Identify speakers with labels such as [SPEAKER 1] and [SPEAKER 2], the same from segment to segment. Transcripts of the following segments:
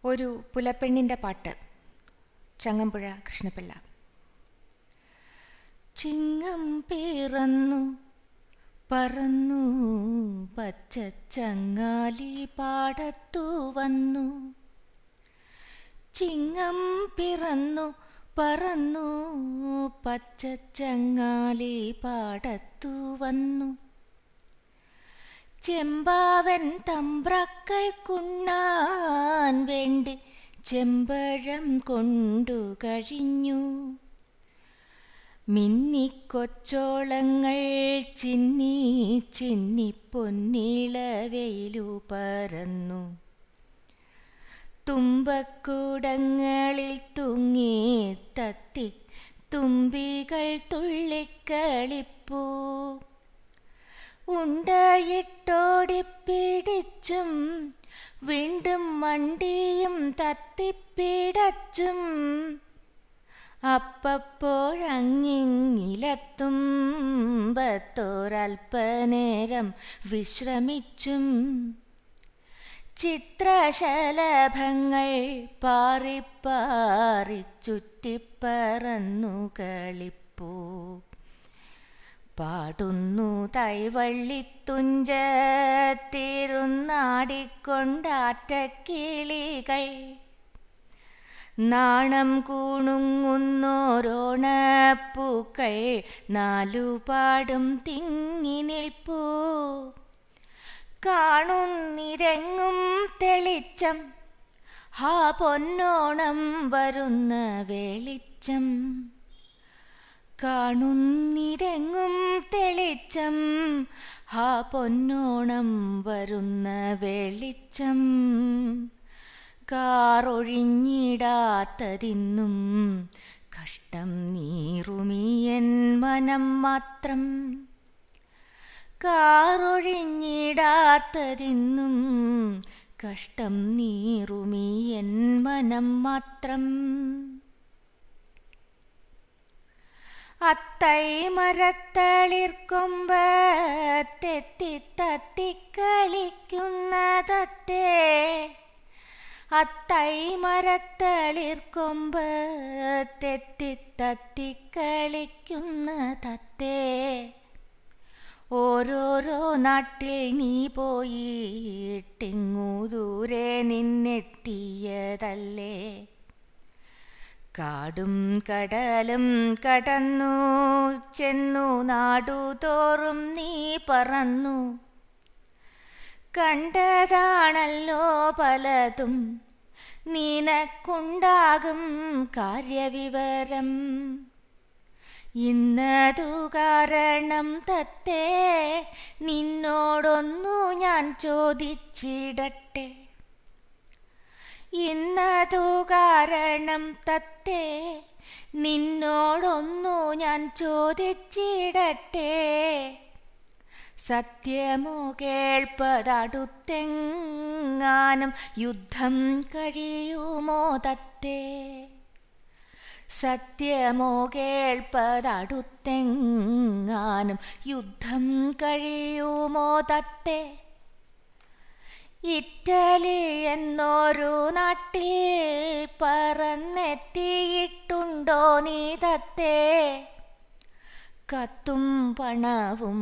[SPEAKER 1] ഒരു പുലപ്പെണ്ണിൻ്റെ പാട്ട്. ചങ്ങമ്പുഴ കൃഷ്ണപിള്ള. ചിങ്ങം പിറന്നു പറന്നു പച്ചച്ചങ്ങാലി പാടത്തു വന്നു. ചിങ്ങം പിറന്നു പറന്നു പച്ചച്ചങ്ങാലി പാടത്തു വന്നു. ചെമ്പാവൻ തമ്പ്രാക്കൾക്കുണ്ണാൻ വേണ്ടി ചെമ്പഴം കൊണ്ടു കഴിഞ്ഞു. മിന്നിക്കൊച്ചോളങ്ങൾ ചിന്നി ചിന്നി പൊന്നിളവെയിലു പരന്നു. തുമ്പക്കൂടങ്ങളിൽ തൂങ്ങി തത്തി തുമ്പികൾ തുള്ളിക്കളിപ്പൂ. ഉണ്ടയിട്ടോടിപ്പിടിച്ചും വീണ്ടും മണ്ടിയും തത്തിപ്പിടച്ചും അപ്പപ്പോഴങ്ങിങ്ങിലത്തുമ്പത്തൊരൽപ്പനേരം വിശ്രമിച്ചും ചിത്രശലഭങ്ങൾ പാറിപ്പാറി ചുറ്റിപ്പറന്നു കളിപ്പൂ. പാടുന്നു തൈവള്ളിത്തുഞ്ചത്തിരുന്നാടിക്കൊണ്ടാറ്റക്കിളികൾ. നാണം കൂണുങ്ങുന്നോരോണപ്പൂക്കൾ നാലുപാടും തിങ്ങി നിൽപ്പൂ. കാണുന്നിരെങ്ങും തെളിച്ചം ഹാ പൊന്നോണം വരുന്ന വെളിച്ചം. കാണുന്നിരെങ്ങും തെളിച്ചം ഹാ പൊന്നോണം വരുന്ന വെളിച്ചം. കാറൊഴിഞ്ഞിടാത്തതിന്നും കഷ്ടം നീറുമിയൻ മനം മാത്രം. കാറൊഴിഞ്ഞിടാത്തതിന്നും കഷ്ടം നീറുമിയൻ മനം മാത്രം. അത്തൈ മരത്തളിർക്കൊമ്പത്തെത്തി തത്തിക്കളിക്കുന്നതത്തേ. അത്തൈ മരത്തളിർക്കൊമ്പത്തെത്തി തത്തിക്കളിക്കുന്നതത്തേ. ഓരോരോ നാട്ടിൽ നീ പോയിട്ടിങ്ങു ദൂരെ നിന്നെത്തിയതല്ലേ. കാടും കടലും കടന്നു ചെന്നു നാടുതോറും നീ പറന്നു. കണ്ടതാണല്ലോ പലതും നിനക്കുണ്ടാകും കാര്യവിവരം. ഇന്നതു കാരണം തത്തേ നിന്നോടൊന്നു ഞാൻ ചോദിച്ചിടട്ടെ. ഇന്നതു കാരണം തത്തേ നിന്നോടൊന്നു ഞാൻ ചോദിച്ചിടട്ടെ. സത്യമോ കേൾപ്പതടുത്തെങ്ങാനും യുദ്ധം കഴിയുമോ തത്തേ. സത്യമോ കേൾപ്പതടുത്തെങ്ങാനും യുദ്ധം കഴിയുമോ തത്തേ. ഇറ്റലി എന്നൊരു നാട്ടിൽ പറന്നെത്തിയിട്ടുണ്ടോ നീ തത്തേ. കത്തും പണവും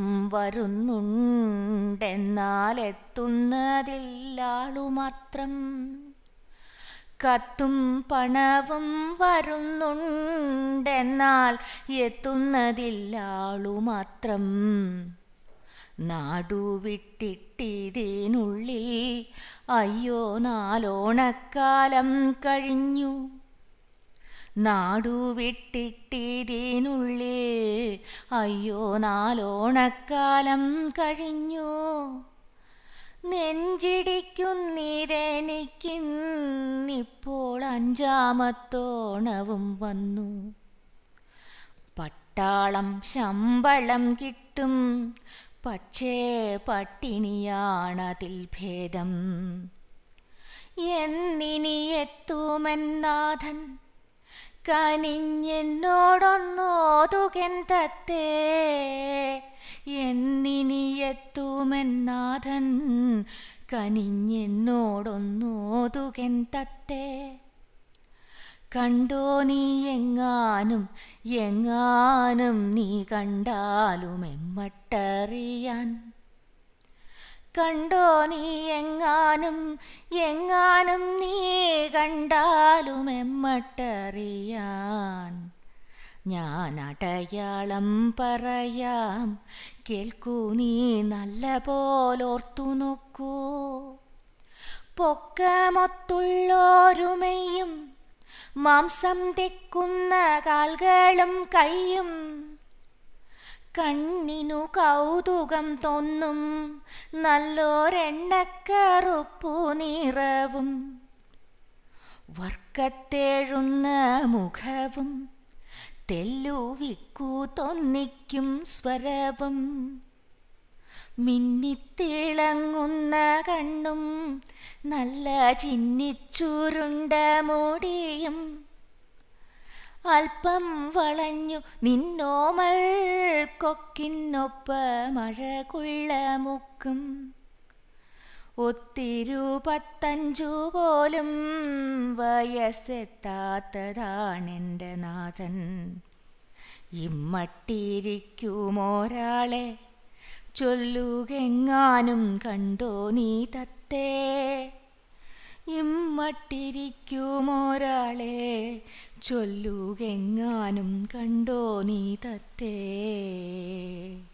[SPEAKER 1] വരുന്നുണ്ടെന്നാലെത്തുന്നതില്ലാളുമാത്രം. കത്തും പണവും വരുന്നുണ്ടെന്നാൽ എത്തുന്നതില്ലാളുമാത്രം. നാടുവിട്ടിട്ടിതിനുള്ളിൽ അയ്യോ നാലോണക്കാലം കഴിഞ്ഞു. നാടുവിട്ടിട്ടിതിനുള്ളിൽ അയ്യോ നാലോണക്കാലം കഴിഞ്ഞു. നെഞ്ചിടിക്കുന്നിരെനിക്കിന്നിപ്പോൾ അഞ്ചാമത്തോണവും വന്നു. പട്ടാളം ശമ്പളം കിട്ടും പക്ഷേ പട്ടിണിയാണതിൽ ഭേദം. എന്നിനി എത്തുമെന്നാഥൻ കനിഞ്ഞെന്നോടൊന്നോതുകൻ തത്തേ. എന്നിനി എത്തുമെന്നാഥൻ കനിഞ്ഞെന്നോടൊന്നോതുകൻ ഓതുകൻ തത്തേ. കണ്ടോ നീ എങ്ങാനും എങ്ങാനും നീ കണ്ടാലും എമ്മട്ടറിയാൻ. കണ്ടോ നീ എങ്ങാനും എങ്ങാനും നീ കണ്ടാലും എമ്മട്ടറിയാൻ. ഞാൻ അടയാളം പറയാം, കേൾക്കൂ നീ നല്ല പോലോർത്തു നോക്കൂ. പൊക്കമൊത്തുള്ളോരുമയും മാംസം തെക്കുന്ന കാൽകളും കൈയും കണ്ണിനു കൗതുകം തോന്നും നല്ലൊരെണ്ണക്കറുപ്പു നിറവും വർക്കത്തേഴുന്ന മുഖവും തെല്ലുവിക്കു തോന്നിക്കും സ്വരവും മിന്നിത്തിളങ്ങുന്ന കണ്ണും നല്ല ചിന്നിച്ചുരുണ്ട മുടിയും അല്പം വളഞ്ഞു നിന്നോമൽ കൊക്കിനൊപ്പ മഴകുള്ള മുക്കും ഒത്തിരു 15 പോലും വയസ്സെത്താത്തതാണെൻ്റെ നാഥൻ. ഇമ്മട്ടിരിക്കുമൊരാളെ ചൊല്ലുകെങ്ങാനും കണ്ടോ നീ തത്തേ. ഇമ്മട്ടിരിക്കുമൊരാളെ ചൊല്ലുകെങ്ങാനും കണ്ടോ നീ തത്തേ.